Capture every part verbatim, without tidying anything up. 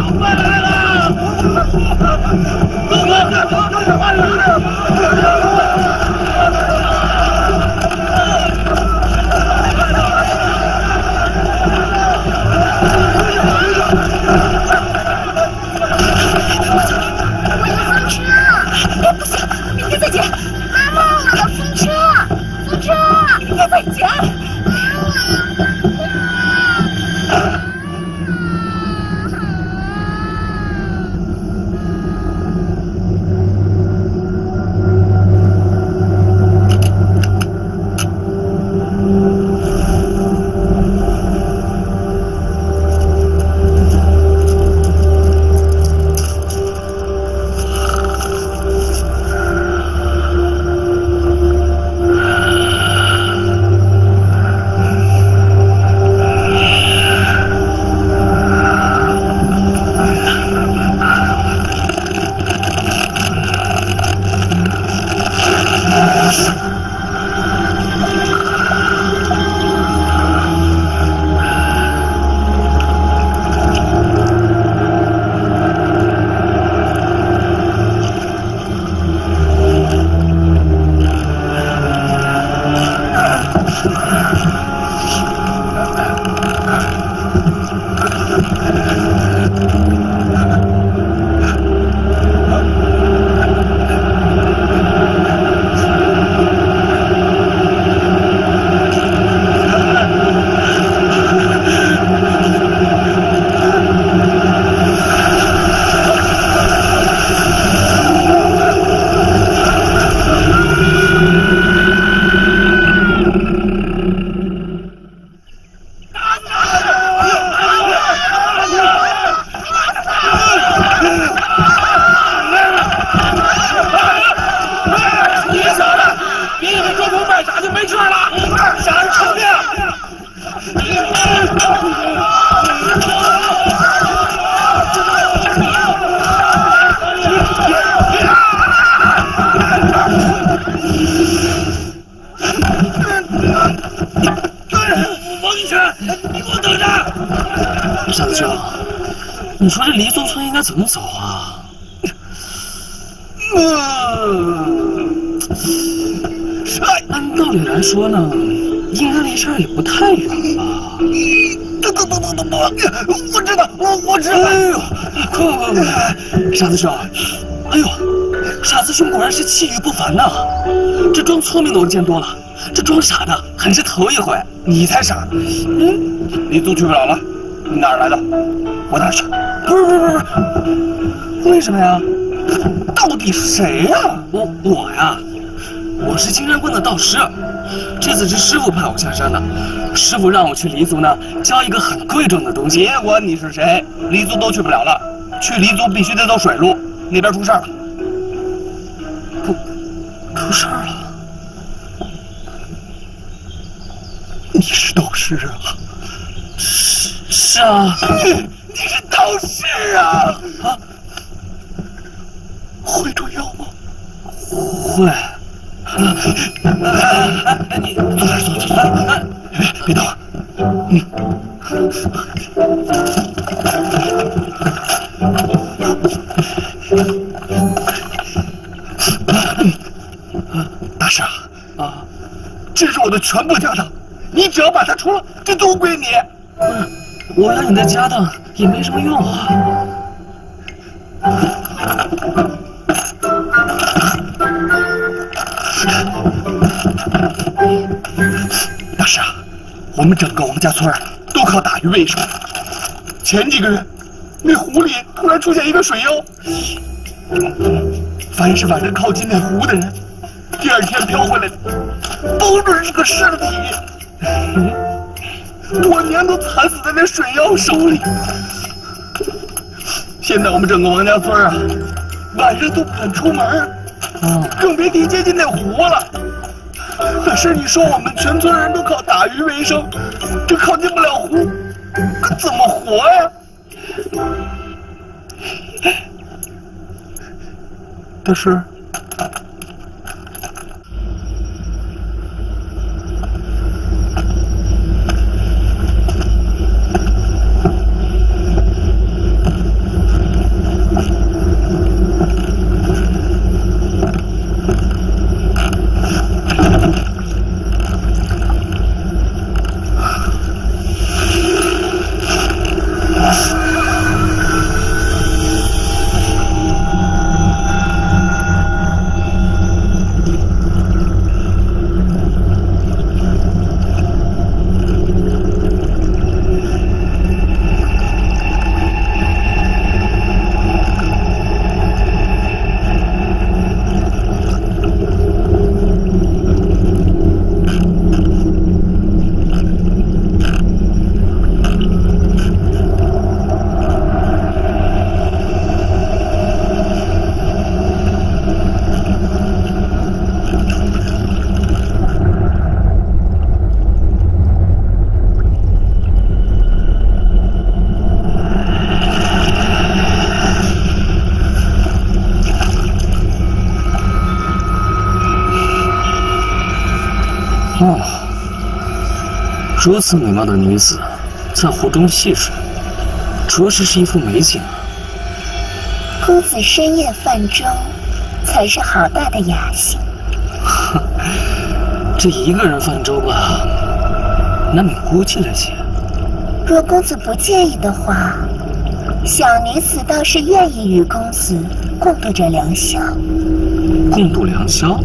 快来了！快来了！快来了！ 你说这黎族村应该怎么走啊？ 嗯， 按道理来说呢，应该离这儿也不太远吧？ 等等等等等等，我知道，我我知道。 哎呦，快快快！傻子兄，哎呦，傻子兄果然是气宇不凡呐！这装聪明的我见多了，这装傻的还是头一回。 你才傻！嗯，黎族去不了了，你哪儿来的？我哪儿去？ 不是不是不是，为什么呀？ 到底是谁呀？ 我我呀，我是金山观的道师，这次是师傅派我下山的。师傅让我去黎族呢，教一个很贵重的东西。 别管你是谁，黎族都去不了了，去黎族必须得走水路，那边出事儿了。 出出事儿了？ 你是道士啊？ 是是啊。 你是道士啊？ 啊？ 会捉妖吗？ 会。你坐这儿，坐这儿， 别别动。嗯。大师啊， 啊， 这是我的全部家当，你只要把它除了，这都归你。 嗯，我要你的家当也没什么用啊。 大师啊，我们整个王家村都靠打鱼为生。前几个月，那湖里突然出现一个水妖，凡是晚上靠近那湖的人，第二天飘回来的，都是个尸体。我娘都惨死在那水妖手里。现在我们整个王家村啊，晚上都不敢出门，更别提接近那湖了。可是你说我们全村人都靠打鱼为生，这靠近不了湖，可怎么活呀？大师， 哦，如此美貌的女子，在湖中戏水，着实是一幅美景啊。 公子深夜泛舟，才是好大的雅兴。 这一个人泛舟吧，难免孤寂了些。 若公子不介意的话，小女子倒是愿意与公子共度这良宵。 共度良宵？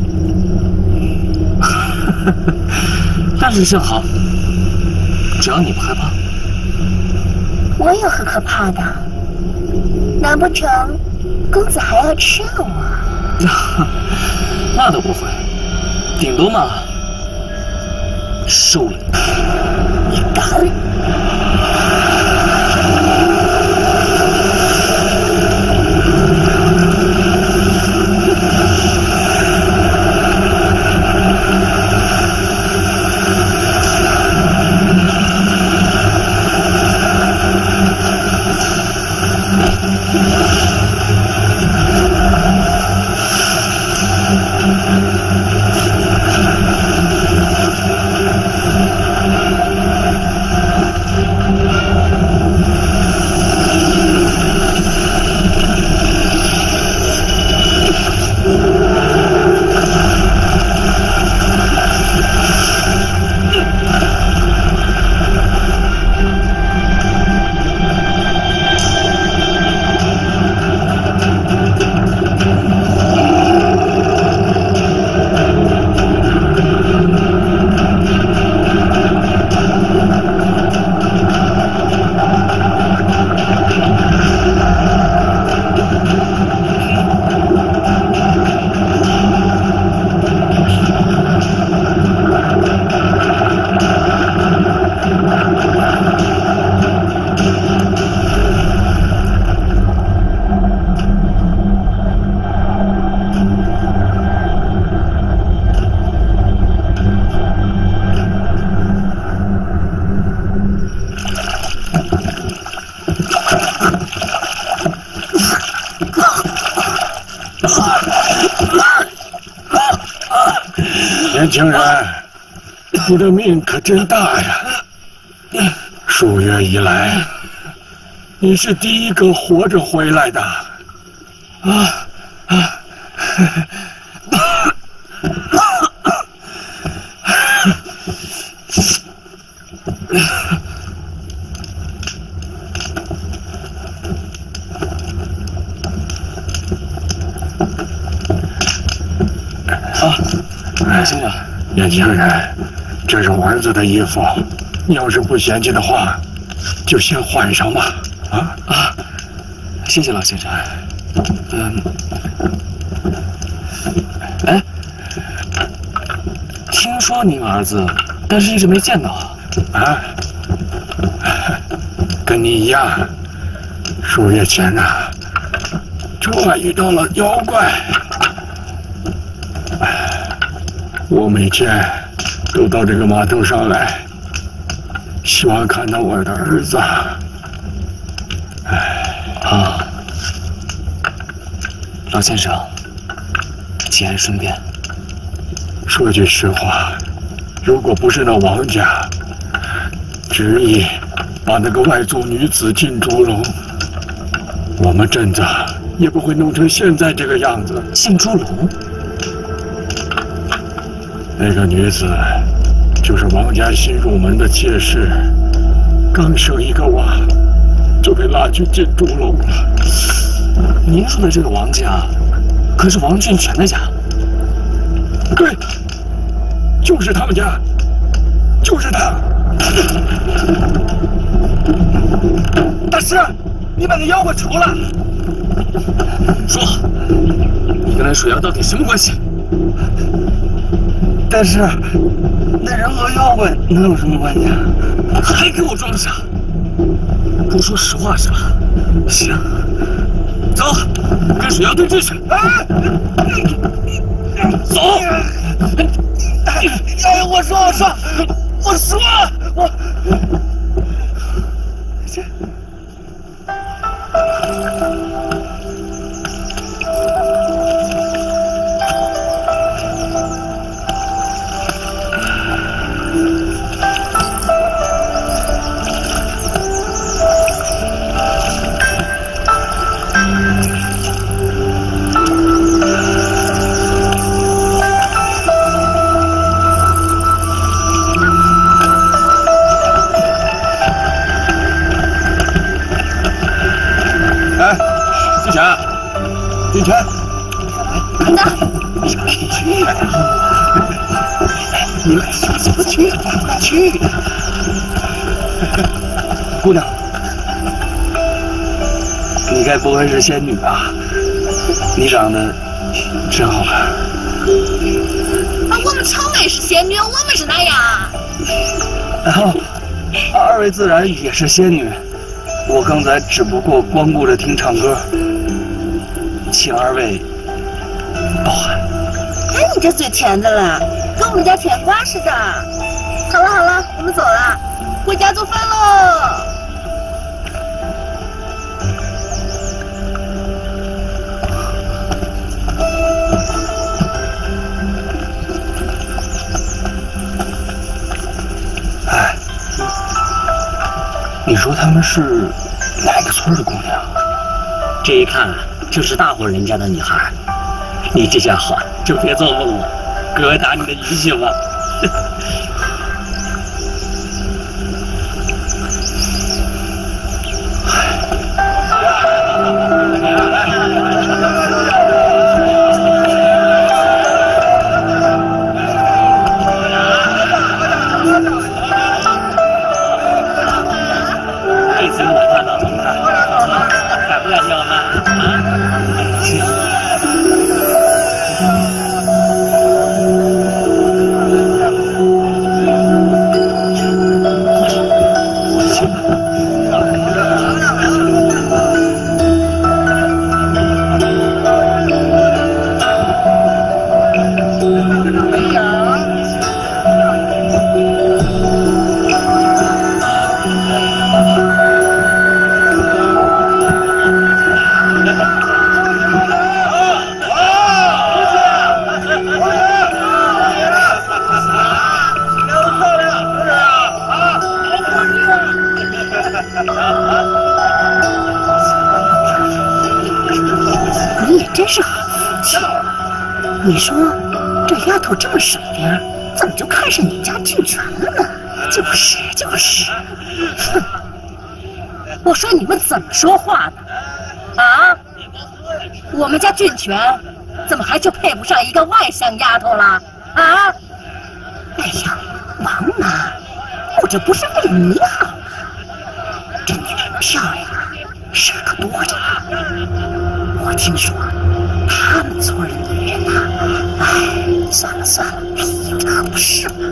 但是正好，只要你不害怕。 我有何可怕的？难不成公子还要吃了我？ 那倒不会，顶多嘛，收了你。你敢？ 年轻人，你的命可真大呀！数月以来，你是第一个活着回来的。啊啊！ 啊，老先生， 年轻人，这是我儿子的衣服，你要是不嫌弃的话，就先换上吧。啊啊，谢谢老先生。嗯，哎，听说您儿子，但是一直没见到。 啊，跟你一样，数月前呢、啊，昨晚遇到了妖怪。我每天都到这个码头上来，希望看到我的儿子。哎啊，老先生，节哀顺变。 说句实话，如果不是那王家执意把那个外族女子进猪笼，我们镇子也不会弄成现在这个样子。 进猪笼？ 那个女子就是王家新入门的妾室，刚生一个娃，就被拉去进猪笼了。 您说的这个王家，可是王俊全的家？ 对，就是他们家，就是他。 大师，你把那妖怪除了。 说，你跟那水妖到底什么关系？ 但是，那人和妖怪能有什么关系啊？ 还给我装傻？不说实话是吧？行，走，跟水妖对峙去。 哎， 走！ 哎，我说，我说，我说，我这。 来，自强，进拳。 那去呀！你们去不去？去！ 姑娘，你该不会是仙女吧？你长得真好看。 啊，我们超美是仙女，我们是那样。 然后，二位自然也是仙女。我刚才只不过光顾着听唱歌，请二位包涵。 哎，你这嘴甜的了，跟我们家甜瓜似的。好了好了，我们走了，回家做饭喽。 哎，你说他们是哪个村的姑娘？ 这一看就是大户人家的女孩。你这家伙就别做梦了，给我打你的鱼行吗？这次我看到你了，敢不敢叫吗？啊？ 你也真是好福气。你说这丫头这么水灵，怎么就看上你家俊全了呢？就是就是，哼！我说你们怎么说话的？啊？我们家俊全怎么还就配不上一个外乡丫头了？啊？哎呀，王妈，我这不是为你好吗？这女人漂亮啊，事可多着呢。我听说他们村的女人呐、啊，哎，算了算了，哎呀，可不是嘛。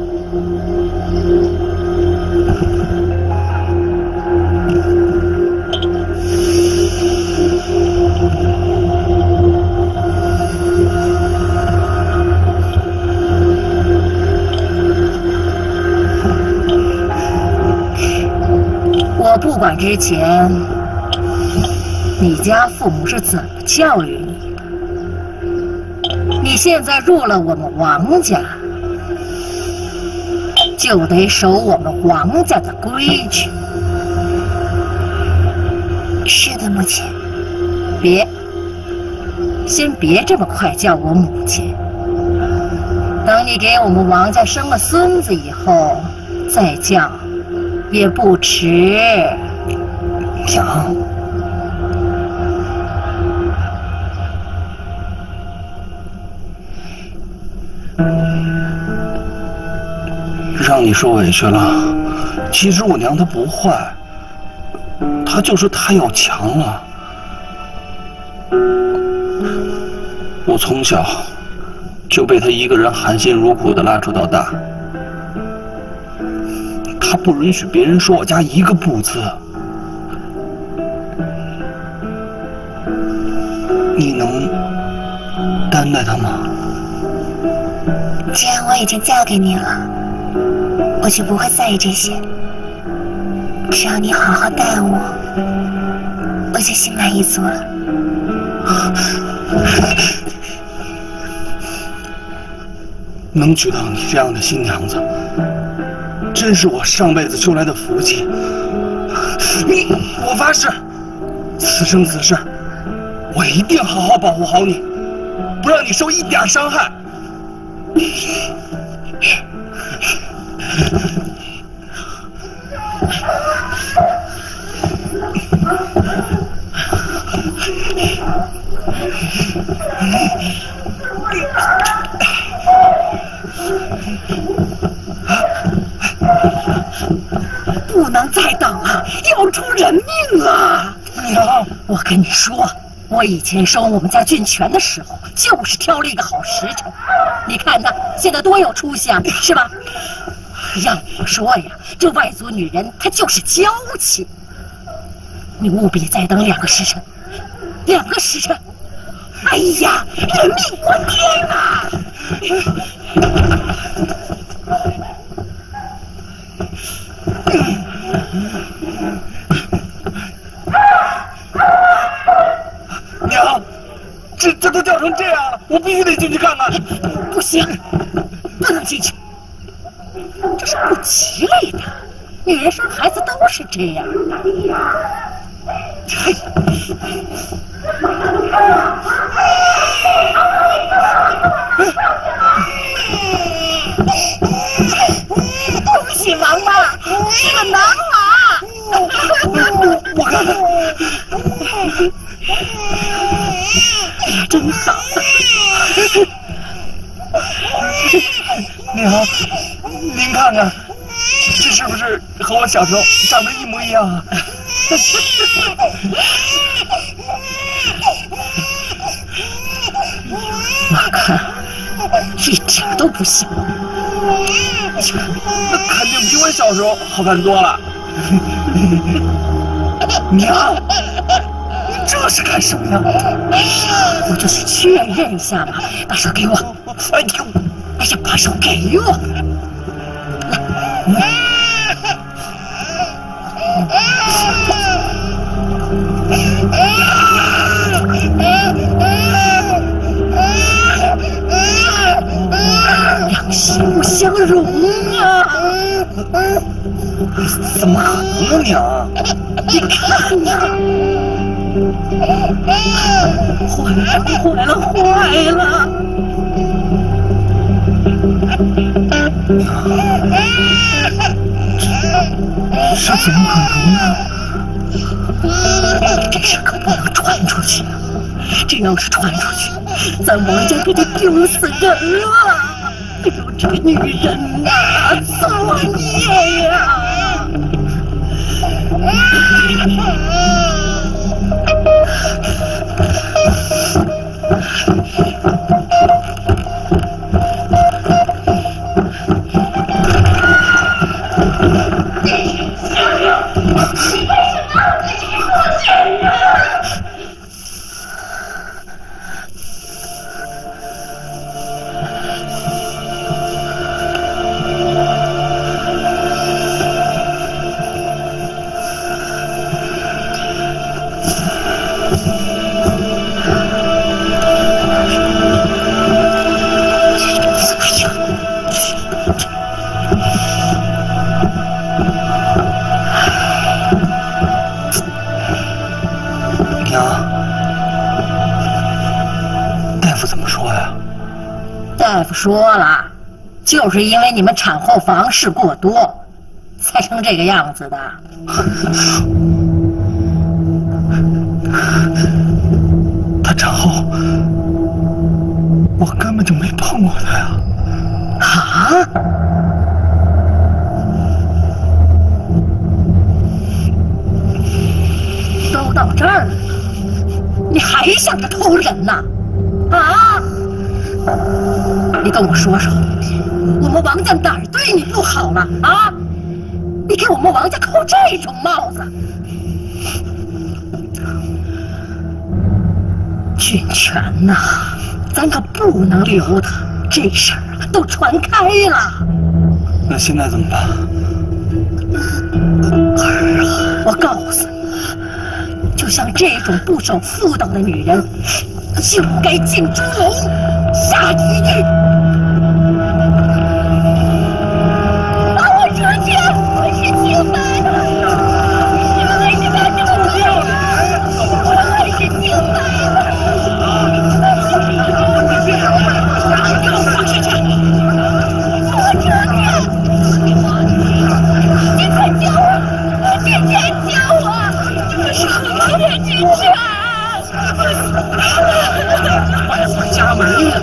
我不管之前你家父母是怎么教育你的，你现在入了我们王家，就得守我们王家的规矩。是的，母亲。别，先别这么快叫我母亲。等你给我们王家生了孙子以后，再叫也不迟。 行。让你受委屈了。其实我娘她不坏，她就是太要强了。我从小就被她一个人含辛茹苦的拉扯到大，她不允许别人说我家一个不字。你能担待她吗？ 既然我已经嫁给你了，我就不会在意这些。只要你好好待我，我就心满意足了。 能娶到你这样的新娘子，真是我上辈子修来的福气。你，我发誓，此生此世，我一定好好保护好你，不让你受一点伤害。 不能再等了，要出人命了！ 娘， 我跟你说，我以前收我们家俊全的时候，就是挑了一个好时辰。你看他现在多有出息啊，是吧？让我说呀，这外族女人她就是娇气。你务必再等两个时辰，两个时辰。哎呀，人命关天啊！ 娘，这这都叫成这样了，我必须得进去看看。 不行，不能进去，这是不吉利的。女人生孩子都是这样。嘿，恭喜王妈，是个男娃。 我我看看。 哎呀，真好！ 娘，您看看，这是不是和我小时候长得一模一样啊？ 我看一点都不像。 那肯定比我小时候好看多了。娘，你这是干什么呀？ 我就是确认一下嘛，把手给我。 哎呦， 哎呀，把手给我。两心不相容啊！ 怎么可能呢，娘？ 你看呐，坏了，坏了，坏了！ 这怎么可能呢？ 这事可不能传出去啊！这要是传出去，咱王家可就丢死人了！哎呦，这个女人呐、啊，作孽呀！大夫说了，就是因为你们产后房事过多，才成这个样子的。 她产后，我根本就没碰过她呀！ 啊？都到这儿了，你还想着偷人呢？啊？你跟我说说，我们王家哪儿对你不好了啊？你给我们王家扣这种帽子！俊全呐，咱可不能留他，这事儿啊都传开了。 那现在怎么办？ 儿啊，我告诉你，就像这种不守妇道的女人，就该进猪笼下地狱。把我出去！我是清白的，你们为什么要这么对我？我是清白的。给我放下去！我出去！你快救我！你快救我！这是何人之犬？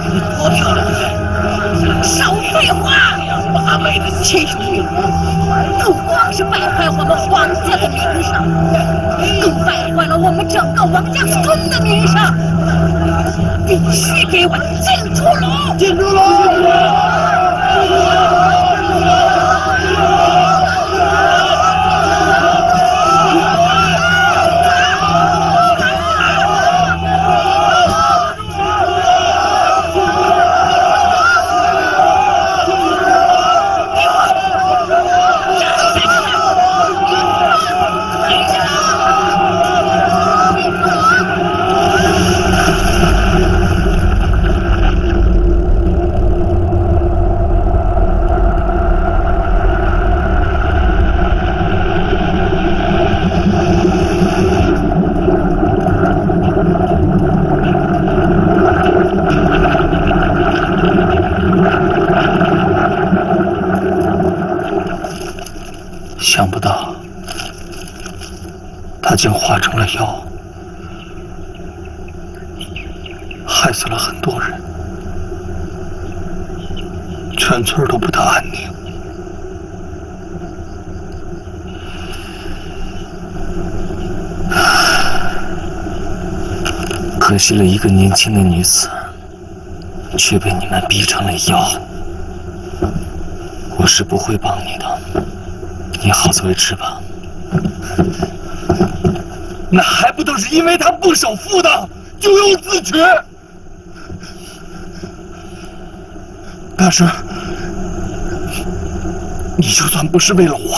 你多漂亮！ 少废话！ 八辈子这种女人，不光是败坏我们皇家的名声，更败坏了我们整个王家村的名声。必须给我进出笼！ 进出笼！ 想不到，他竟化成了妖，害死了很多人，全村都不得安宁。可惜了一个年轻的女子，却被你们逼成了妖。我是不会帮你的。你好自为之吧。 那还不都是因为他不守妇道，咎由自取。 大师，你就算不是为了我，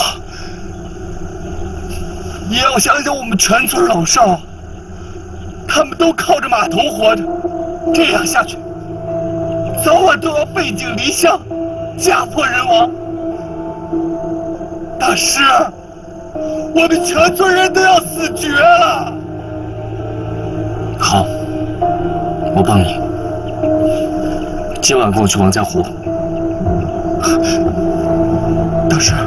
也要想想我们全村老少，他们都靠着码头活着，这样下去，早晚都要背井离乡，家破人亡。大师，我们全村人都要死绝了。 好，我帮你。今晚跟我去王家湖。 大师，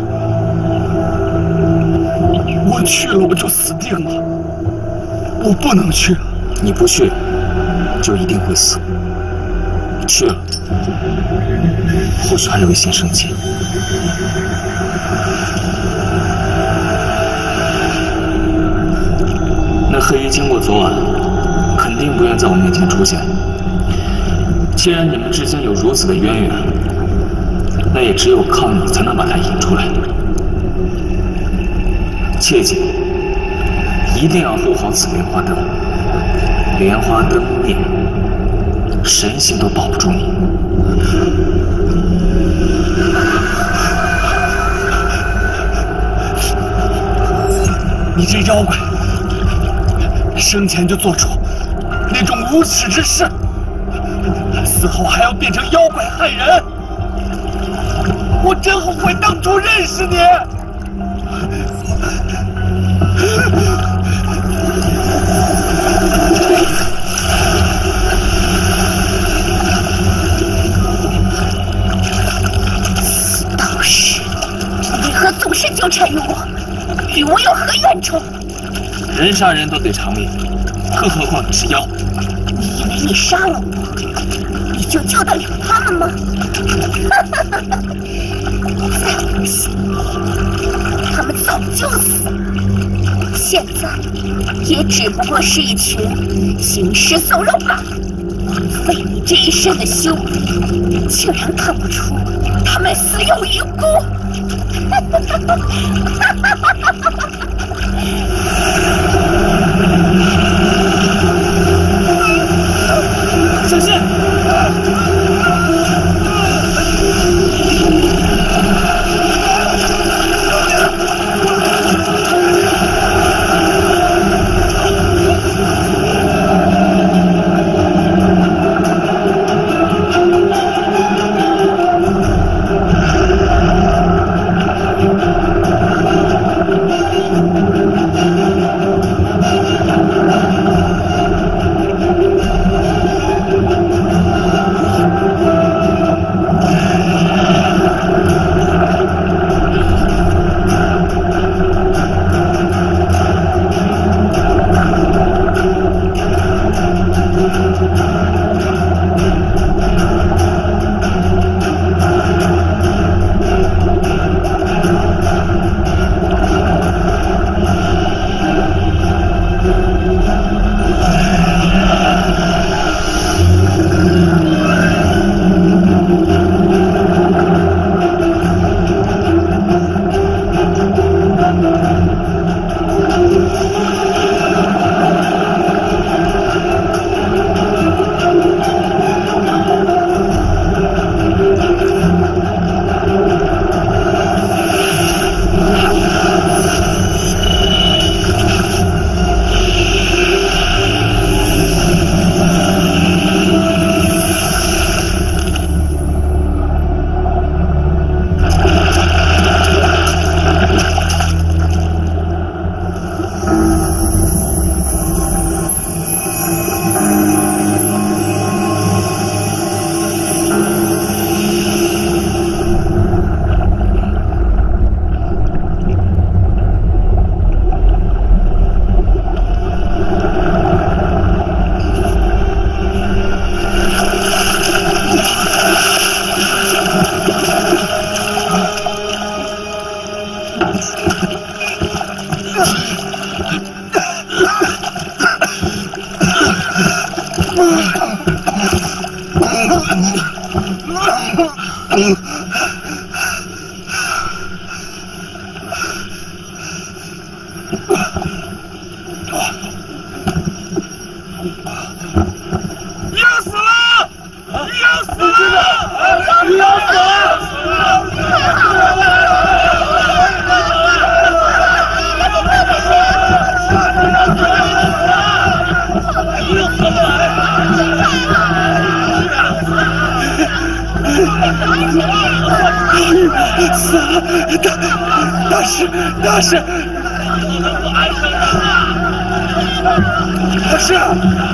我去了我就死定了，我不能去。 你不去，就一定会死。去了，或许还有一线生机。那黑鱼经过昨晚，肯定不愿在我面前出现。既然你们之间有如此的渊源，那也只有靠你才能把他引出来。切记，一定要护好此莲花灯。莲花灯灭，神仙都保不住你。 你这妖怪，生前就做出那种无耻之事，死后还要变成妖怪害人，我真后悔当初认识你。 道士，为何总是纠缠于我？与我有何冤仇？ 人杀人都得偿命，更何况你是妖。 你以为你杀了我，你就救得了他们吗？在我心里，他们早就死了，现在也只不过是一群行尸走肉罢了。为你这一身的修为，竟然看不出他们死有余辜。 小心！ 要死了！要死了！要死死了！大大师，大师，大师！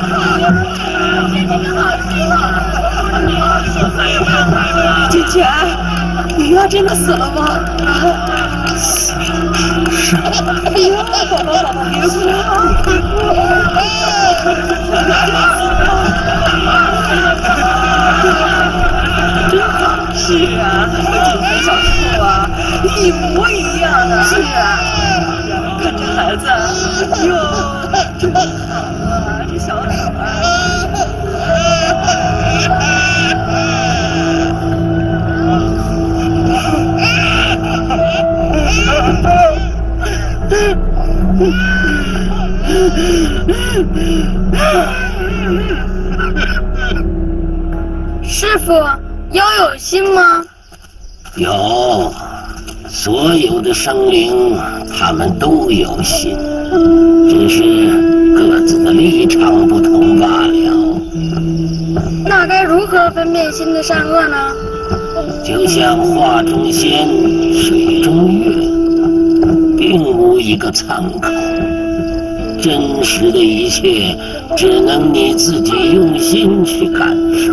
金泉，你要真的死了吗？ 是。 哎呀，宝宝，宝宝，别哭是啊，和景天小时候啊，一模一样的。是啊，看这孩子，哟，真好啊，这小女儿。 师傅，妖有心吗？ 有，所有的生灵，他们都有心，只是各自的立场不同罢了。 那该如何分辨心的善恶呢？ 就像画中仙，水中月，并无一个参考。真实的一切，只能你自己用心去感受。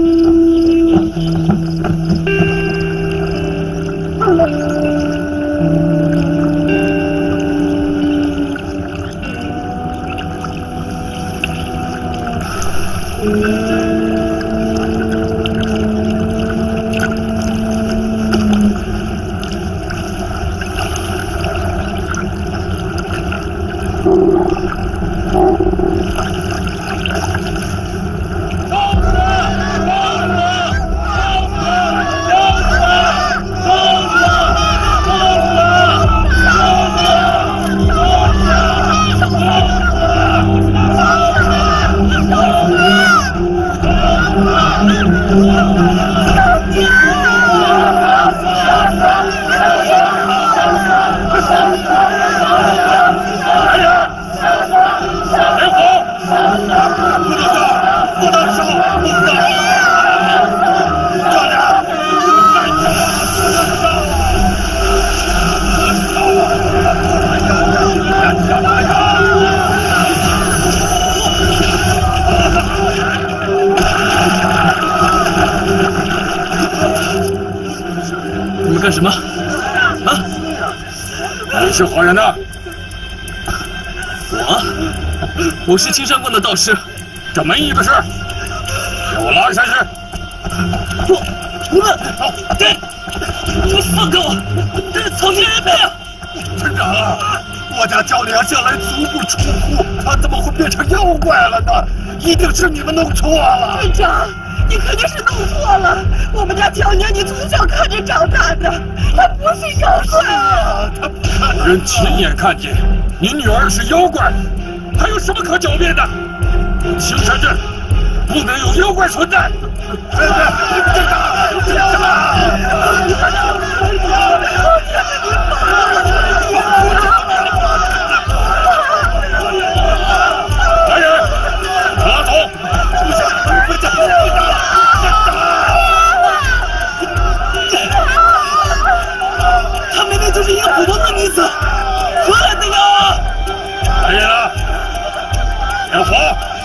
你们干什么？啊！ 你是何人呢？ 我，我是青山观的道士。 这门义的事，给我拉下去！ 我，你们，对，你们放开我！这是草菅人命啊！ 村长啊，我家焦良向来足不出户，他怎么会变成妖怪了呢？一定是你们弄错了。 村长，你肯定是弄错了。我们家焦娘你从小看着长大的，她不是妖怪啊！ 他不可能。 人亲眼看见你女儿是妖怪，还有什么可狡辩的？青山镇不能有妖怪存在！ 真的，真的，真的！ 来人，拉走！ 她明明就是一个普通的女子，何来的妖啊！ 来人啊！天火！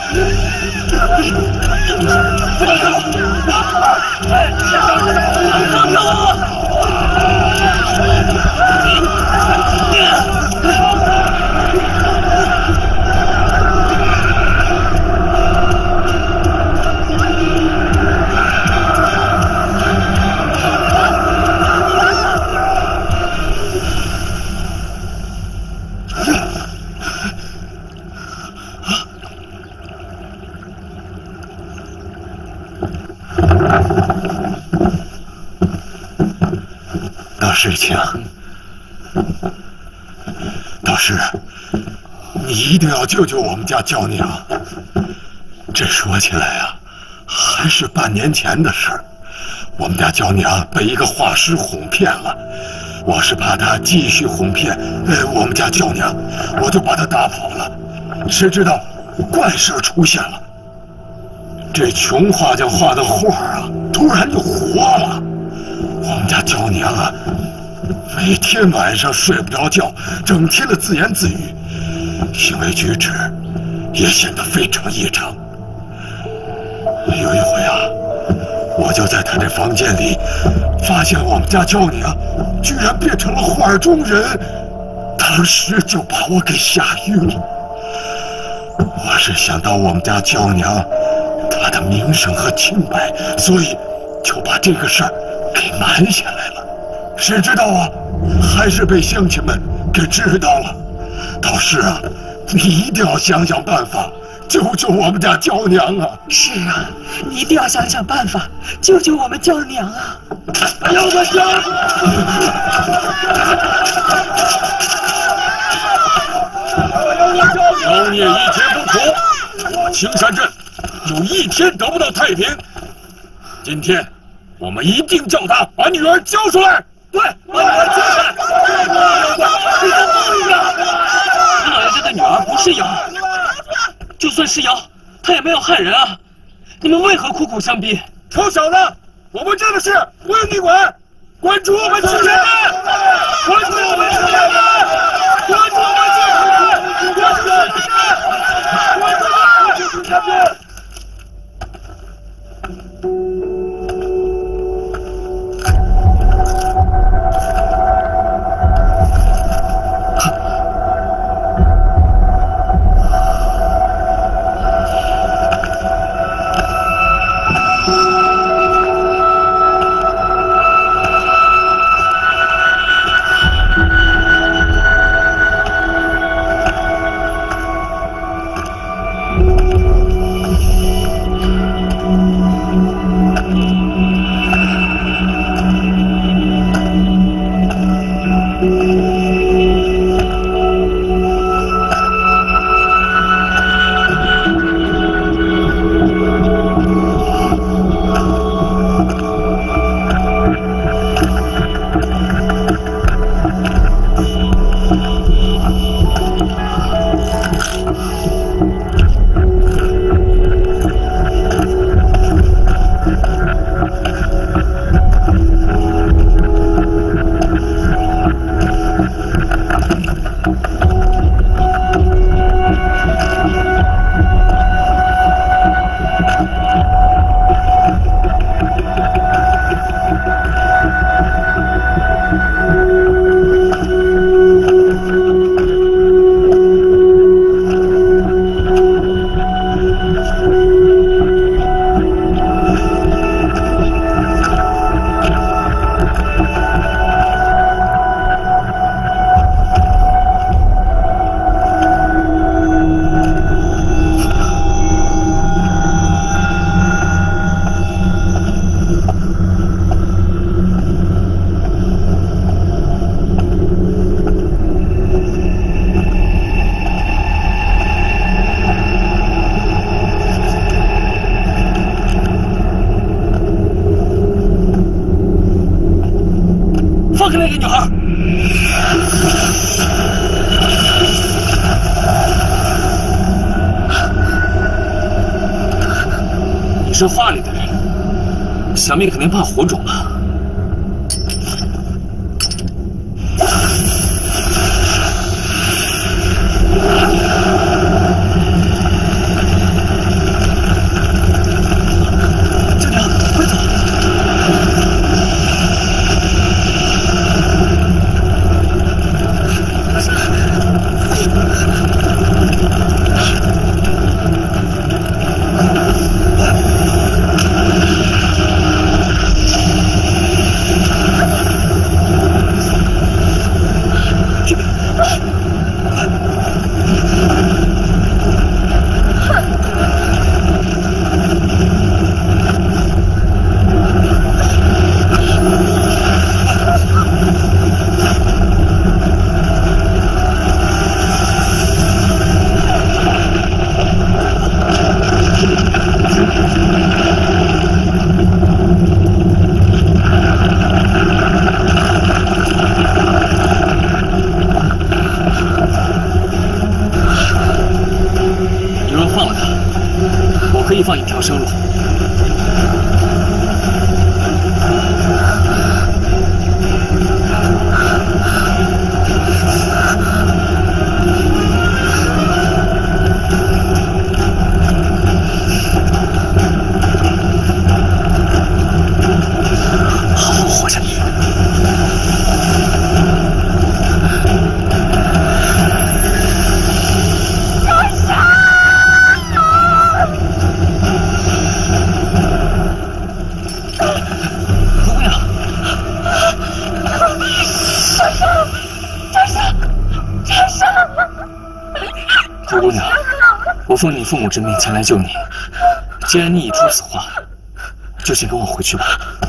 放开我！放开我！ 事情。道士，你一定要救救我们家娇娘。这说起来啊，还是半年前的事儿。我们家娇娘被一个画师哄骗了，我是怕他继续哄骗呃我们家娇娘，我就把他打跑了。谁知道怪事出现了，这穷画家画的画啊，突然就活了。我们家娇娘啊，每天晚上睡不着觉，整天的自言自语，行为举止也显得非常异常。有一回啊，我就在他这房间里发现我们家娇娘居然变成了画中人，当时就把我给吓晕了。我是想到我们家娇娘她的名声和清白，所以就把这个事儿给瞒下来了。谁知道啊，还是被乡亲们给知道了。道士啊，你一定要想想办法救救我们家娇娘啊！ 是啊，你一定要想想办法救救我们娇娘啊！ 要我们家！妖孽一天不除，我青山镇有一天得不到太平。今天我们一定叫他把女儿交出来。对，把女儿交出来！你都疯了！ 老爷家的女儿不是妖，就算是妖，她也没有害人啊！你们为何苦苦相逼？ 臭小子，我们这个事不用你管，滚出我们青山镇！滚出我们青山镇！滚出我们青山镇！滚出我们青山镇！滚出我们青山镇！ 放开那个女孩！你是画里的人，想必肯定怕火种吧？ 娇娘，快走！ 我可以放一条生路。好好活下去。朱姑娘，我奉你父母之命前来救你。既然你已出此话，就请跟我回去吧。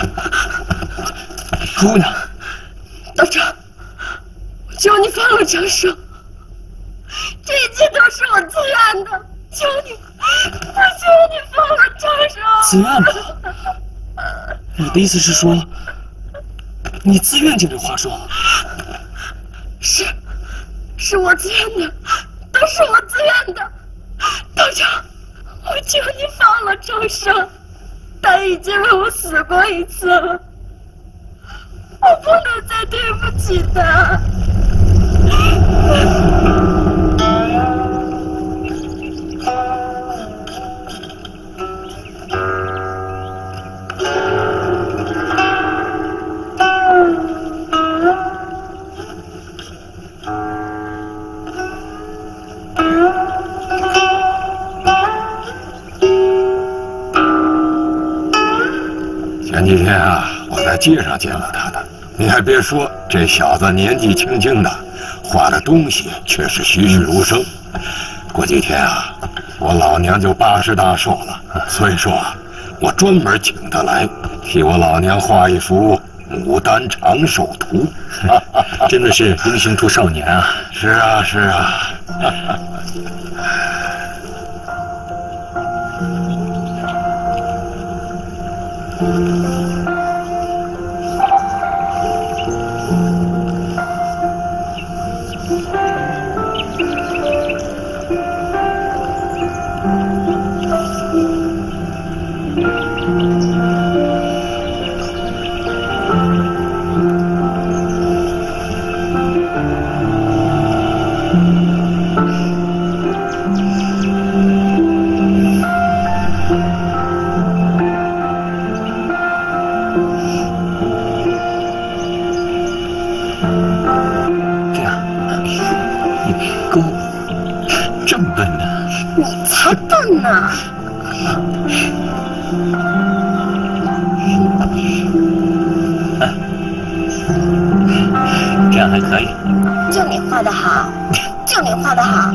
朱姑娘， 道长，我求你放了张生，这一切都是我自愿的，求你，我求你放了张生。 自愿的？你的意思是说，你自愿进这花树？ 是，是我自愿的。都是我自愿的，道长，我求你放了张生，他已经为我死过一次了，我不能再对不起他。 前几天啊，我在街上见了他的。你还别说，这小子年纪轻轻的，画的东西却是栩栩如生。过几天啊，我老娘就八十大寿了，所以说啊，我专门请他来，替我老娘画一幅《牡丹长寿图》。 真的是英雄出少年啊！ 是啊，是啊。 才笨呢！ 这样还可以。 就你画的好，就你画的好。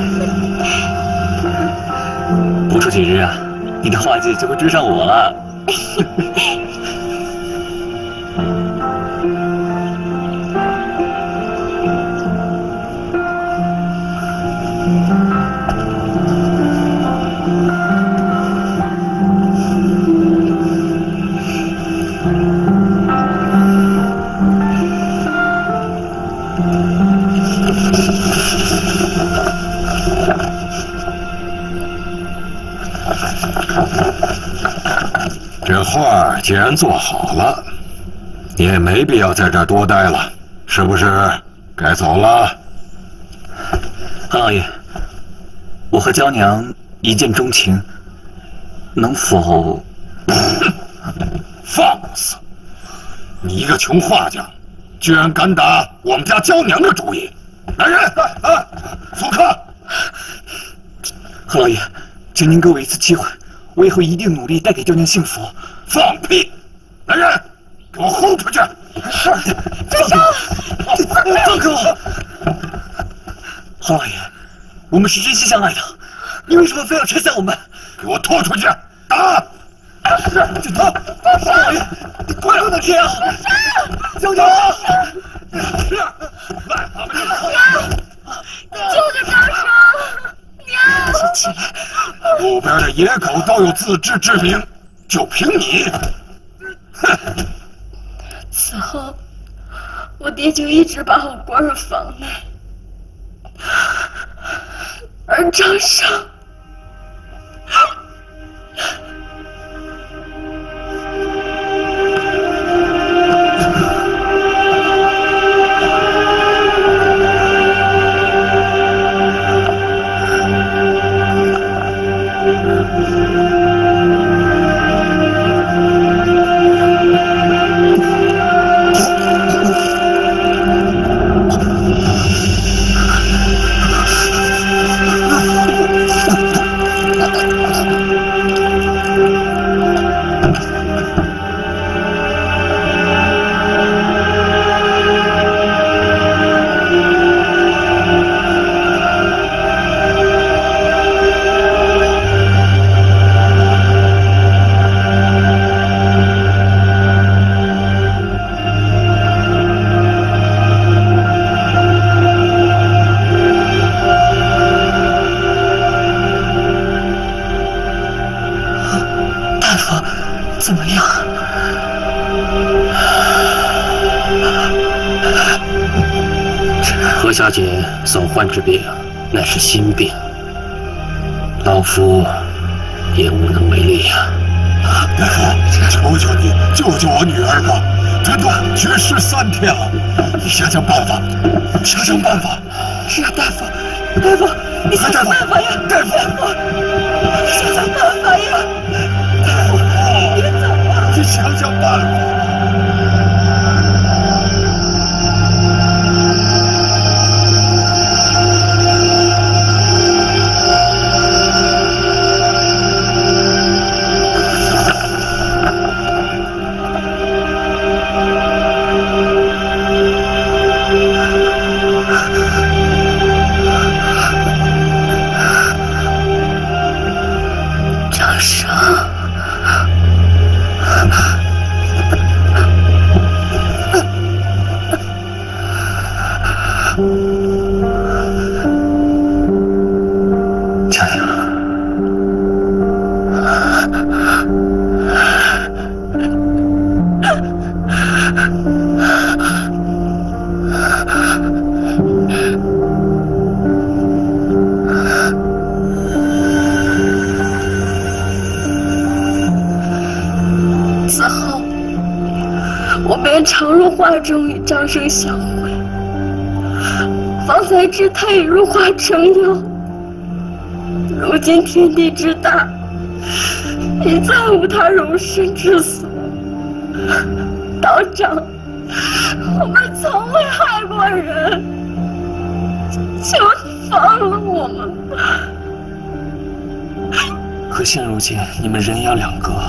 不出几日啊，你的画技就会追上我了。 这画既然做好了，你也没必要在这儿多待了，是不是？该走了。 韩老爷，我和娇娘一见钟情，能否？ 放肆！你一个穷画匠，居然敢打我们家娇娘的主意！来人，啊，速克！ 何老爷，请您给我一次机会，我以后一定努力带给娇娘幸福。 放屁！来人，给我轰出去！ 是，放手！ 放开我！何老爷，我们是真心相爱的，你为什么非要拆散我们？ 给我拖出去！打！ 是，就他！何老爷，你快不能这样！娇娘！ 是，癞蛤蟆！ 娘，救救张生！娘！ 起来！ 路边的野狗都有自知之明，就凭你！哼！ 此后，我爹就一直把我关入房内，而张生， 怎么样？ 何小姐所患之病乃是心病，老夫也无能为力呀、 啊。大夫，求求你救救我女儿吧！她都绝食三天了，你想想办法，想想办法。 是啊，大夫，大夫，你想想办法呀！ 大夫， 你想想办法呀！大夫，你别走啊！ 你想想办法。 张生，加油！ 此后，我便常入画中与张生相会。方才知他已入画成妖，如今天地之大，已再无他容身之所。道长，我们从未害过人，求你放了我们吧。 可现如今你们人仰两隔，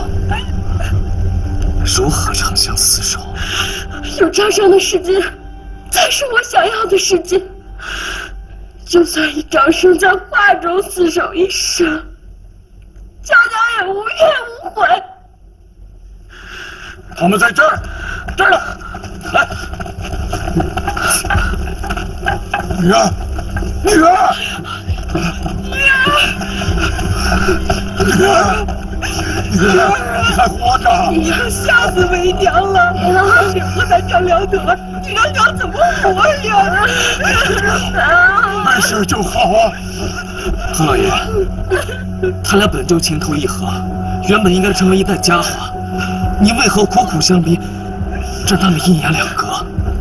如何长相厮守？ 有张生的世界，才是我想要的世界。就算与张生在画中厮守一生，娇娇也无怨无悔。 他们在这儿，这儿呢，来，女儿，女儿，女儿，女儿，女儿，你还活着！ 你要吓死为娘了！你活在张良德，你让娘怎么活呀？ 没事就好啊。 唐老爷，他俩本就情投意合，原本应该成为一代佳话，你为何苦苦相逼，让他们阴阳两隔？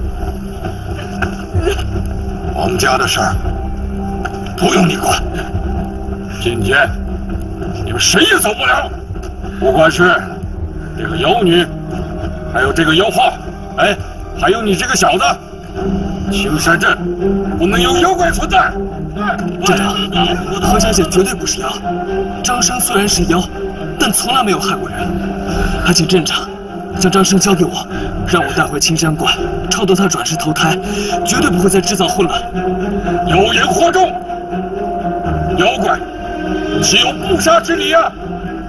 我们家的事儿不用你管。今天你们谁也走不了，不管是这个妖女，还有这个妖花，哎，还有你这个小子，青山镇不能有妖怪存在。 镇长，何小姐绝对不是妖，张生虽然是妖，但从来没有害过人。还请镇长将张生交给我，让我带回青山观，超度他转世投胎，绝对不会再制造混乱。 有言惑众，妖怪岂有不杀之理啊！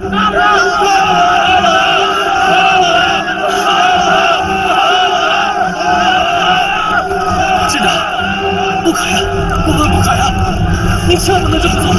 镇长，不可呀，万万不可呀！你千万不能这么做！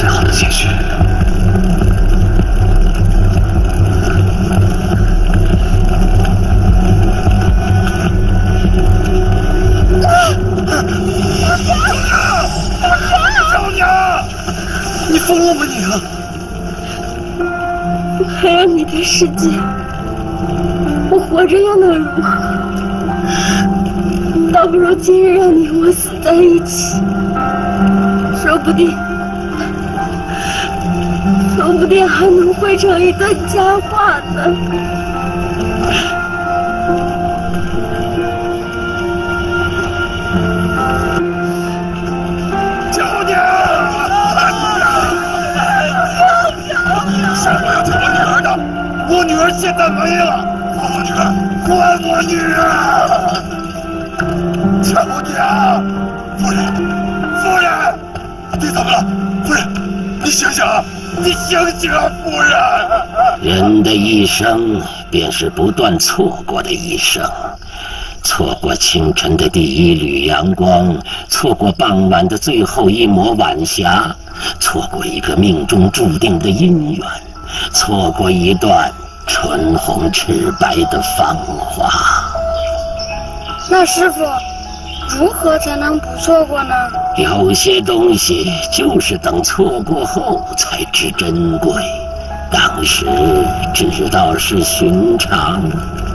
最好的结局。 小娘， 你疯了吗你啊！ 我还有你的世界，我活着又能如何？倒不如今日让你我死在一起，说不定，说不定还能汇成一段佳话呢。 小娘，是我要救我女儿的，我女儿现在没了，还我女儿，还我女儿！小娘，夫人，夫人，你怎么了？夫人，你醒醒啊！你醒醒啊，夫人！ 人的一生便是不断错过的一生，错过清晨的第一缕阳光，错过傍晚的最后一抹晚霞，错过一个命中注定的姻缘，错过一段唇红齿白的芳华。 那师傅，如何才能不错过呢？ 有些东西就是等错过后才知珍贵，当时只知道是寻常。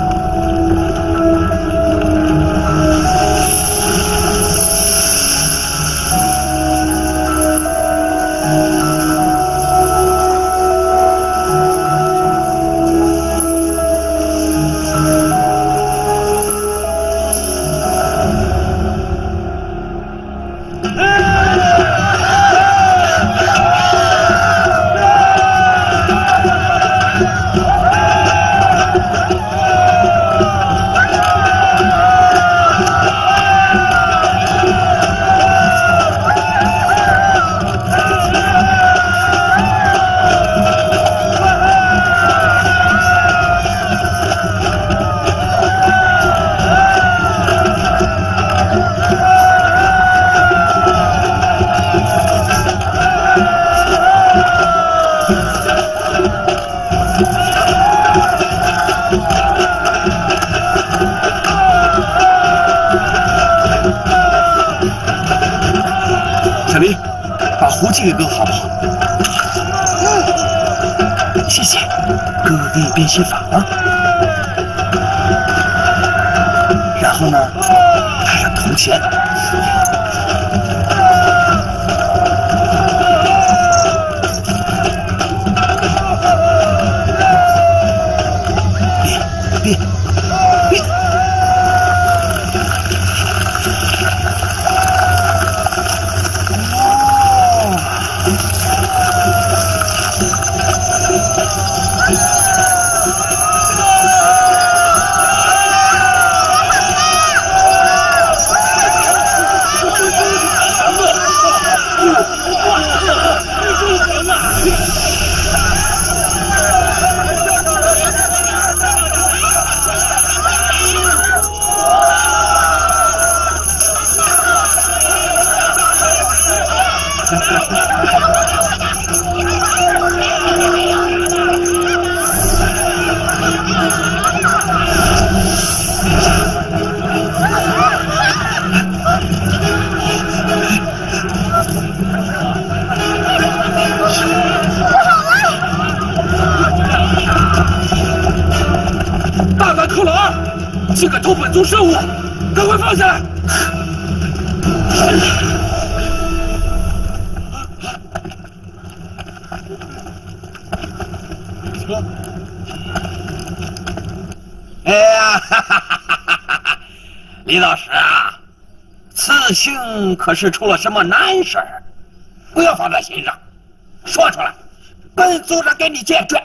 小丽，把壶寄给哥好不好？嗯，谢谢。哥哥给你变戏法了，然后呢，带上铜钱。别别别！ 大胆克劳尔，竟敢偷本族圣物，赶快放下来！ 哎呀，哈哈哈哈哈！李老师啊，此行可是出了什么难事儿？不要放在心上，说出来，本族长给你解决。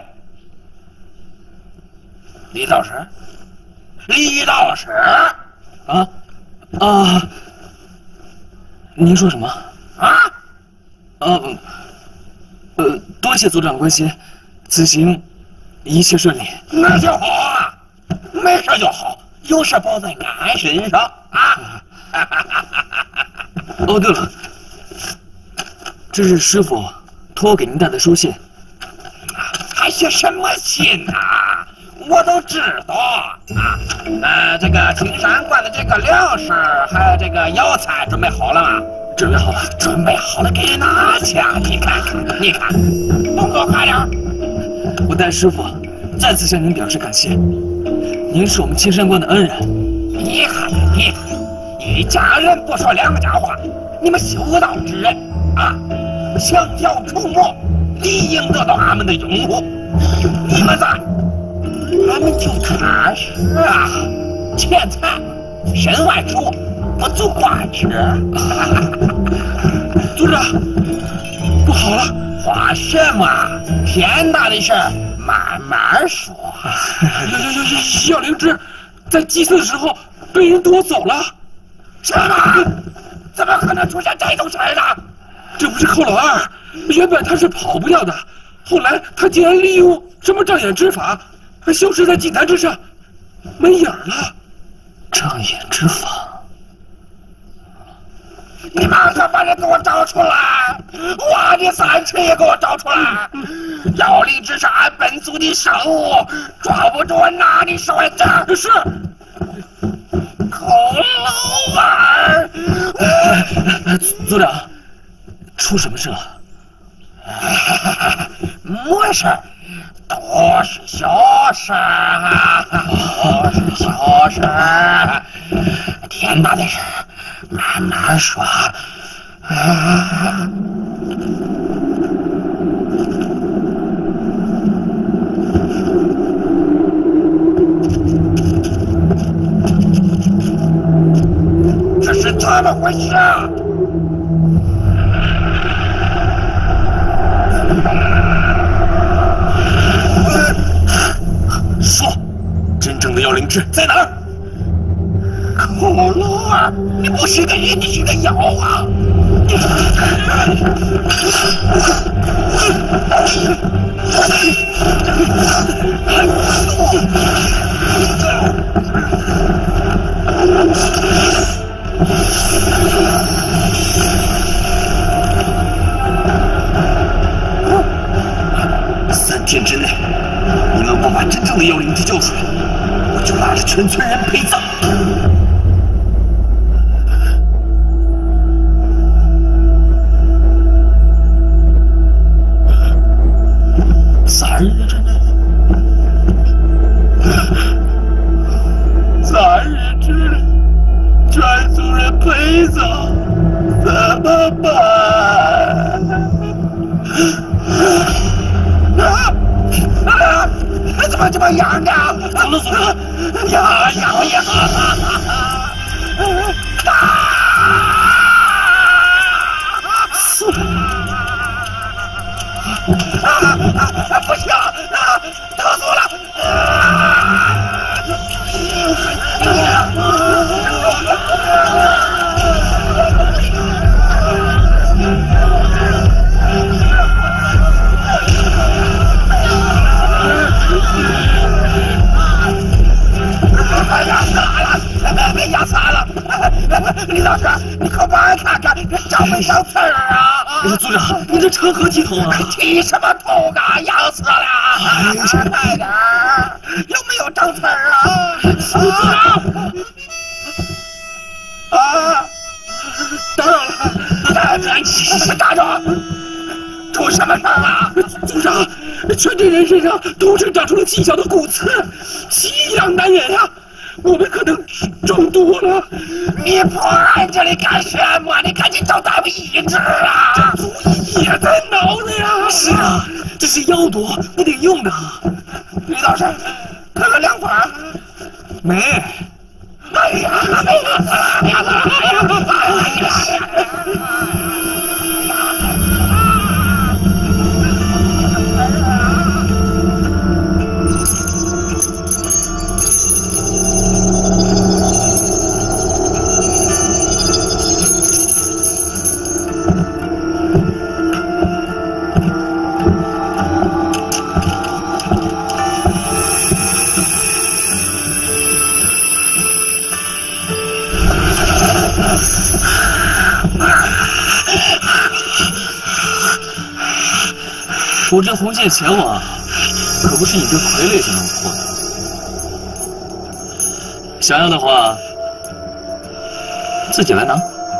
李老师，李老师， 啊啊！您说什么？ 啊？ 呃呃，多谢族长关心，此行一切顺利。 那就好啊，没事就好，有事包在俺身上啊！ 哦，对了，这是师傅托我给您带的书信。 还写什么信啊？我都知道啊。呃，这个青山观的这个粮食还有这个药材准备好了吗？ 准备好了， 准备好了，给拿去。你看看，你看，动作快点。 我代师傅再次向您表示感谢，您是我们青山观的恩人。 你看，你看，一家人不说两家话，你们修道之人啊，想要除魔，理应得到俺们的拥护。你们在，俺们就踏实啊，钱财身外主，不足挂齿。 组长，不好了！ 话什么？天大的事儿慢慢说。 药灵芝在祭祀的时候被人夺走了。 什么？怎么可能出现这种事儿呢？ 这不是寇老二，原本他是跑不掉的，后来他竟然利用什么障眼之法，消失在祭坛之上，没影儿了。障眼之法。 你马上把人给我找出来！挖你三尺也给我找出来！药灵芝是俺本族的圣物，抓不住拿你手里这是。 寇老二， 组长，出什么事了？ 没事，都是小事啊，都是小事。天大的事，慢慢说。啊这是怎么回事啊？ 说，真正的妖灵芝在哪儿？ 寇老二，你不是个人，你是个妖啊！ 三天之内，你们不把真正的妖灵姬交出来，我就拉着全村人陪葬。 三日之内， 三日之内，全族人陪葬，怎么办？ 啊啊！怎么这么痒呢？ 走了走了， 痒痒痒！啊！啊！不行，啊，疼死我了！哎呀，惨了！被压惨了！李老师，你可帮俺看看，这长没长刺儿啊？ 组长，你这成何体统啊？ 剃什么头啊？痒死了！快点儿，有没有长刺儿啊？组长，啊！ 打扰了， 打打打扰！出什么事儿了？ 组长，全镇人身上同时长出了极小的骨刺，奇痒难忍呀！我们可能中毒了。 你跑俺这里干什么？你赶紧找大夫医治啊！ 这主意也在脑子呀！是啊，这是妖毒，不得用的。 李老师，可有良方？ 没。 哎呀！哎呀！哎呀！哎呀！ 我这红线前往，可不是你这傀儡就能破的。想要的话，自己来拿。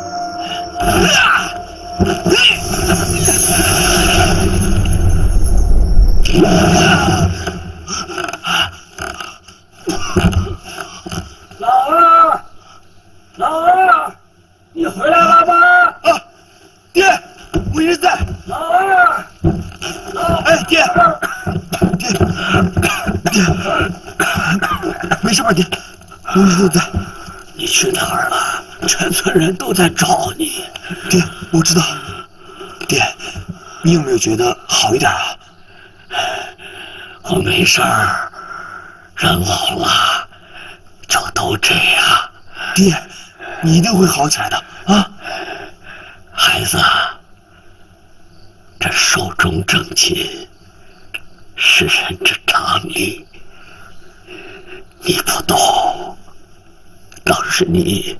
老二，老二，你回来了吗？ 啊，爹，我一直在。 老二， 哎，爹，爹，爹，没事吧，爹？我一直都在。 你去哪儿了？全村人都在找你。 爹，我知道。爹，你有没有觉得好一点啊？ 我没事儿，人老了就都这样。 爹，你一定会好起来的啊！ 孩子，这寿终正寝是人之常理，你不懂，倒是你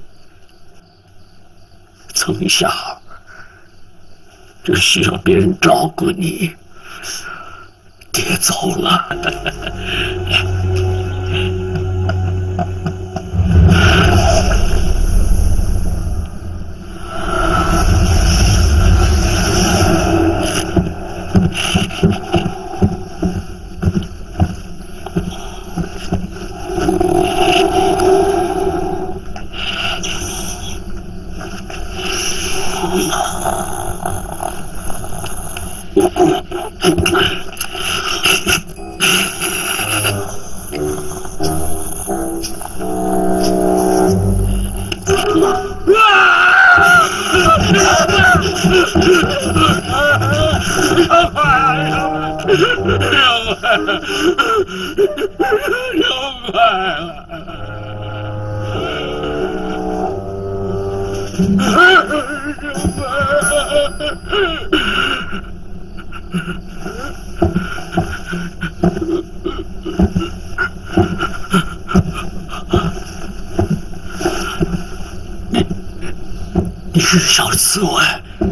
从小就需要别人照顾你。爹走了。你你是小刺猬。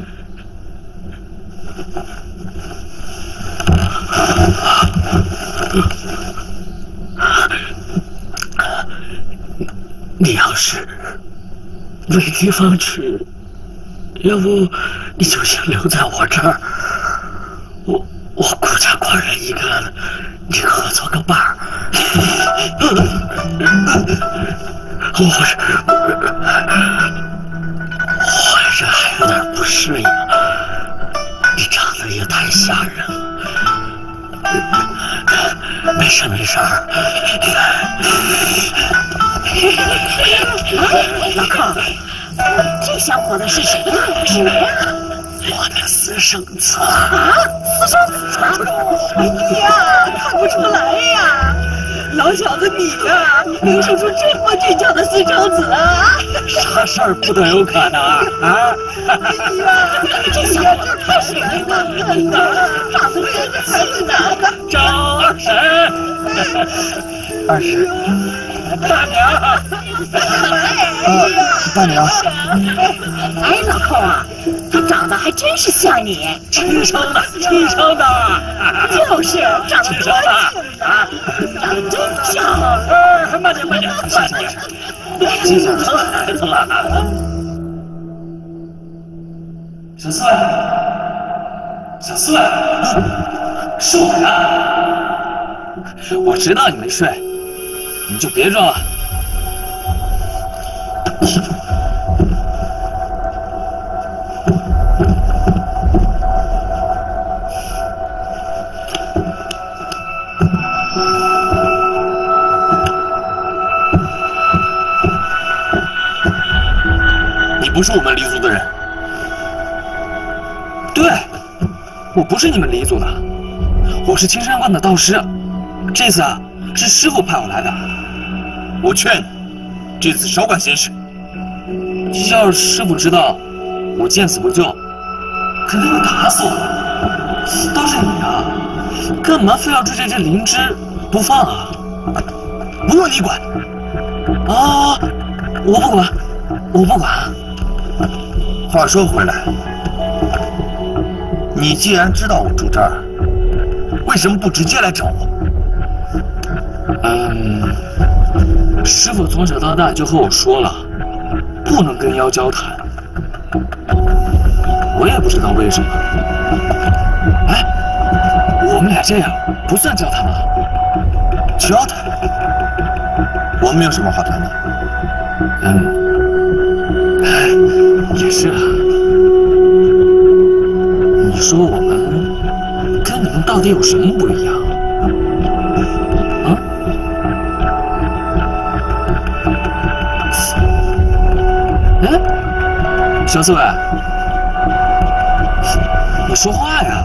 你要是没地方去，要不你就先留在我这儿。我我孤家寡人一个，你和我做个伴儿。我我这还有点不适应，你长得也太吓人了。没事没事。 老寇，这小伙子是谁呀？谁呀？ 我的私生子啊！私生子？哎呀，看不出来呀！老小子你呀，能生出这么倔强的私生子啊？ 啥事儿不都有可能啊？啊！ 哎呀，这小伙子太神了，长得真是才子长的。 张二婶， 二婶， 大娘， 啊，大娘。 哎，老寇啊，他长得还真是像你， 亲生的，亲生的， 就是长得多像啊，长得真像。 哎，慢点，慢点， 谢谢，谢谢。 生孩子了。 小刺猬，小刺猬，是我呀！我知道你没睡，你就别装了。你不是我们黎族的人。对，我不是你们黎族的，我是青山观的道师。这次啊，是师傅派我来的。我劝你，这次少管闲事。要是师傅知道我见死不救，肯定会打死我的。倒是你啊，干嘛非要追着这灵芝不放啊？不用你管。啊，我不管，我不管。 话说回来，你既然知道我住这儿， 为什么不直接来找我？ 嗯，师傅从小到大就和我说了，不能跟妖交谈。我也不知道为什么。哎，我们俩这样不算交谈吧？ 交谈？我们有什么好谈的？ 嗯，也是啊。你说我们跟你们到底有什么不一样？啊？哎，小刺猬，你说话呀！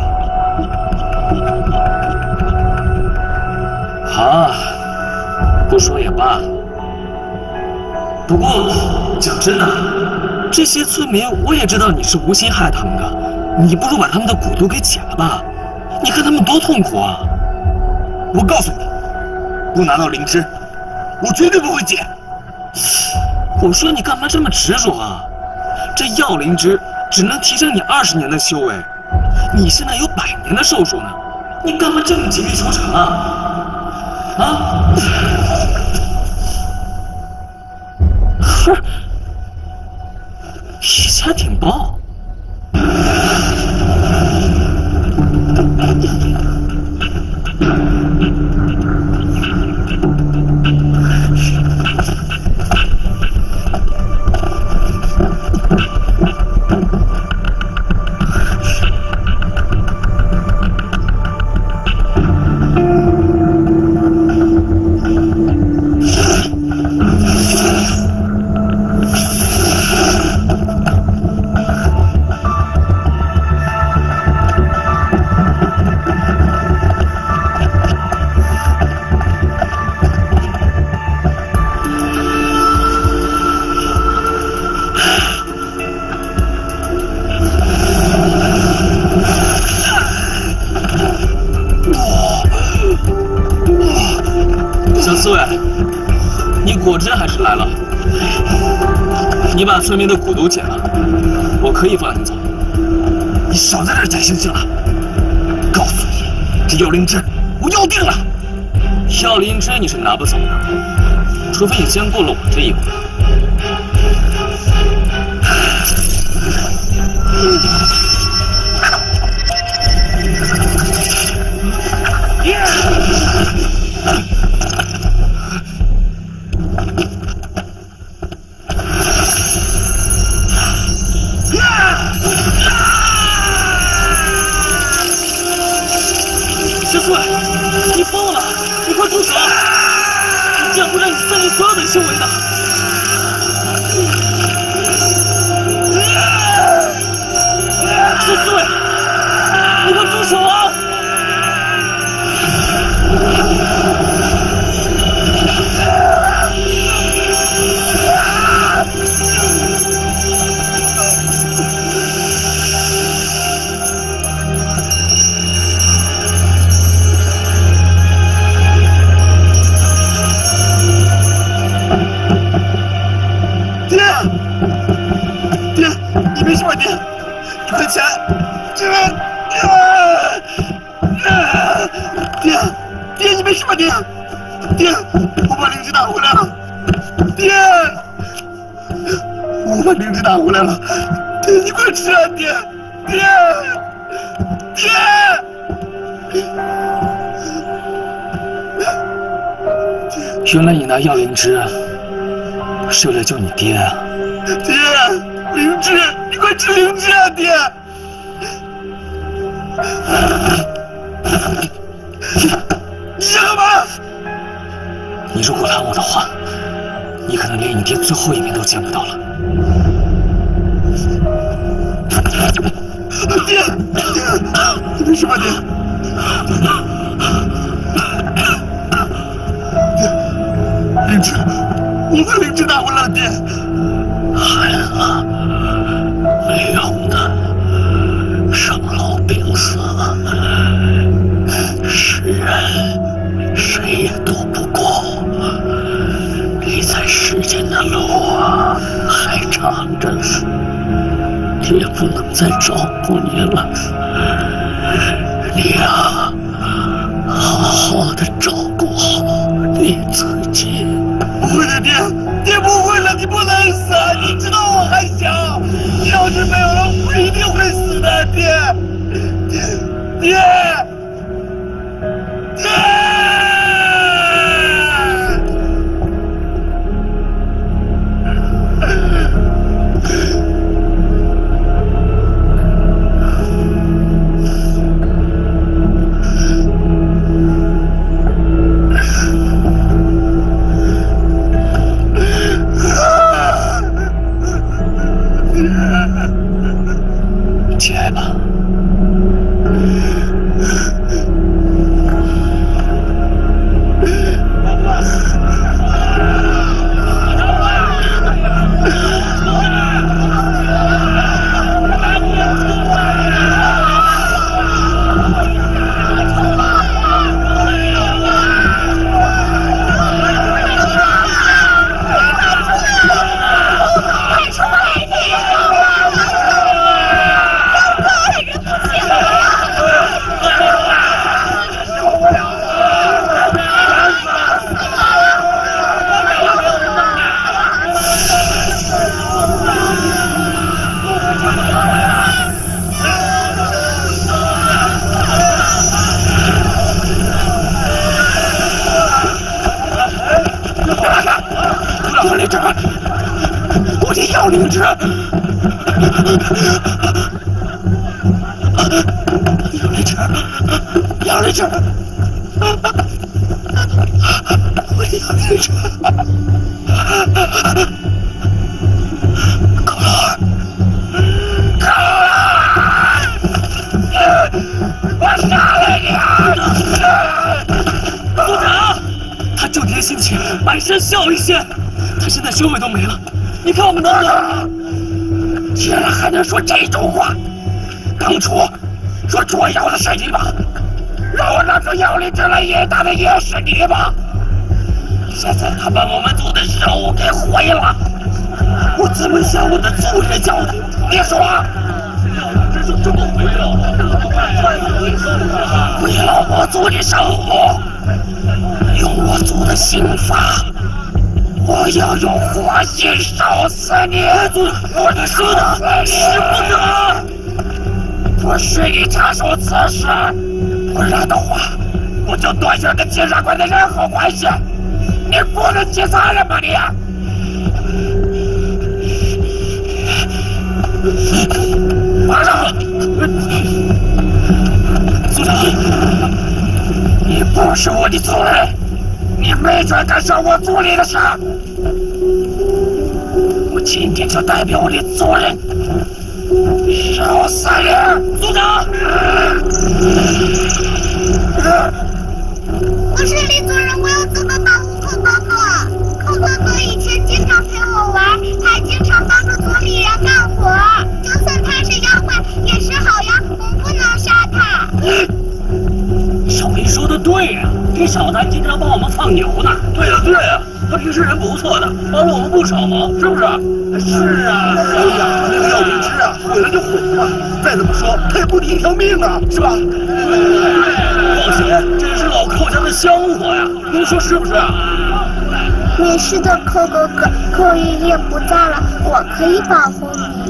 好，不说也罢。不过讲真的，这些村民我也知道你是无心害他们的，你不如把他们的蛊毒给解了吧？你看他们多痛苦啊！ 我告诉你，不拿到灵芝，我绝对不会解。 我说你干嘛这么执着啊？这药灵芝只能提升你二十年的修为，你现在有百年的寿数呢，你干嘛这么急于求成啊？啊？呵，以前挺爆。果真还是来了，你把村民的蛊毒解了，我可以放你走。 你少在这儿假惺惺了！告诉你，这药灵芝我要定了。 药灵芝你是拿不走的，除非你先过了我这一关。小刺猬，你疯了！你快住手！你这样会让你森林所有的修为的。小刺猬，你快住手啊！ 起来！这爹，爹，爹，你没事吧？爹，爹，我把灵芝拿回来了。爹，我把灵芝拿回来了。爹，你快吃啊！爹，爹，爹。 原来你拿药灵芝是为了救你爹啊！ 爹，灵芝，你快吃灵芝啊！爹。你想干嘛？ 你如果拦我的话，你可能连你爹最后一面都见不到了。 爹，你没事吧？爹，爹，灵芝，我把灵芝拿回来了，爹。 孩子，没用的，生老病死，是人谁也躲不过。你在世间的路啊还长着呢，爹不能再照顾你了。你呀、啊， 的照顾好你自己。 不会的，爹，爹不会了，你不能死，你知道我还小，你要是没有了，我一定会死的，爹，爹，爹，爹。 起来吧。灵芝，我得要灵芝。要灵芝，要灵芝，我得要灵芝。够了，够了！我杀了你！部长，他就爹心切，满身笑意线。他现在修为都没了，你看我们能不能？竟然还能说这种话！当初说捉妖的是你吧？让我拿出妖灵之来野打的也是你吧？现在他把我们族的肉给毁了，我怎么向我的族人交代？你说，这就这么毁了？为了我族的生活，用我族的刑法。我要用火刑烧死你！我你说的是不得！不许你插手此事，不然的话，我就断绝跟检察官的任何关系。你不能起杀人吧你！马上！组长，你不是我的族人。你没准干上我族里的事，我今天就代表我的族人烧死你！组长， 我是李族人，我有资格保护寇哥哥。寇哥哥以前经常陪我玩，还经常帮助族里人干活。就算他是妖怪，也是好呀，我们不能杀他。 小林说的对呀、啊，这小谭经常帮我们放牛呢。 对呀、啊、对呀、啊，他平时人不错的，帮了我们不少忙，是不是？ 是啊。哎呀，那个药灵芝啊，毁了就毁了，再怎么说他也不抵一条命啊，是吧？ 况且这是老寇家的香火呀，您说是不是啊？ 没事的，寇哥哥，寇爷爷不在了，我可以保护你。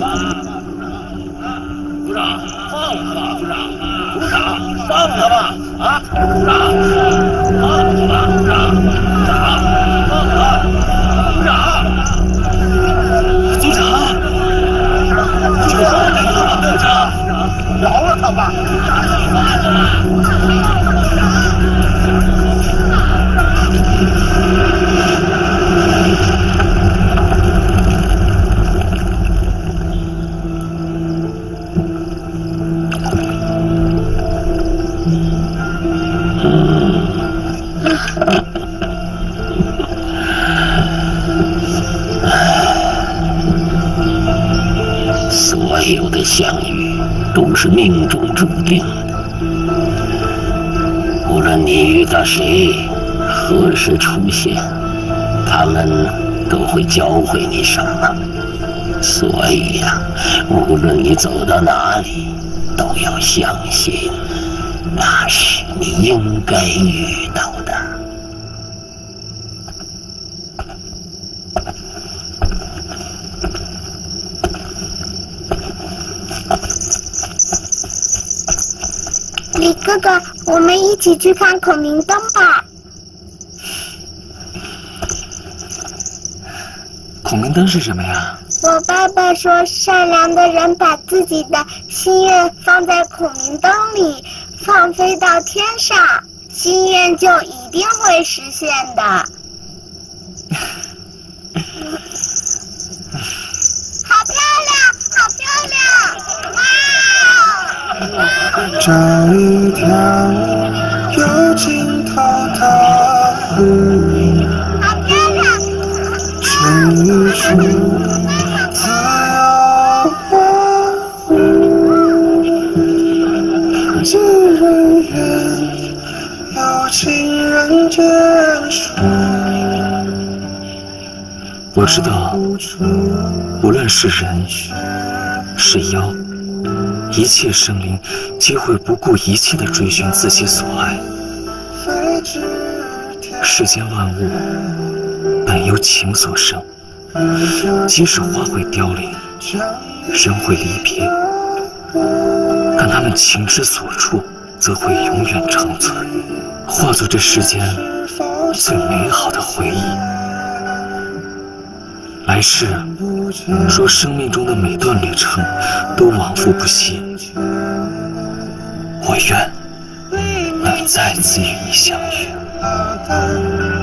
组长，放了他吧，组长。组长，放他吧！啊，组长，放他吧！组长，组长，放他！组长，组长，组长，组长， 饶了他吧！ 所有的相遇都是命中注定的，无论你遇到谁，何时出现，他们都会教会你什么。所以呀、啊，无论你走到哪里，都要相信，那是你应该遇到的。 哥哥，我们一起去看孔明灯吧。 孔明灯是什么呀？ 我爸爸说，善良的人把自己的心愿放在孔明灯里，放飞到天上，心愿就一定会实现的。好漂亮，好漂亮！哇！ 这一条有尽头的路， 好漂亮！ 是一处自由的湖，几人缘，有情人结束。 我知道，无论是人是妖，一切生灵皆会不顾一切地追寻自己所爱。世间万物本由情所生，即使花会凋零，人会离别，但他们情之所处，则会永远长存，化作这世间最美好的回忆。来世，若生命中的每段旅程都往复不息，我愿能再次与你相遇。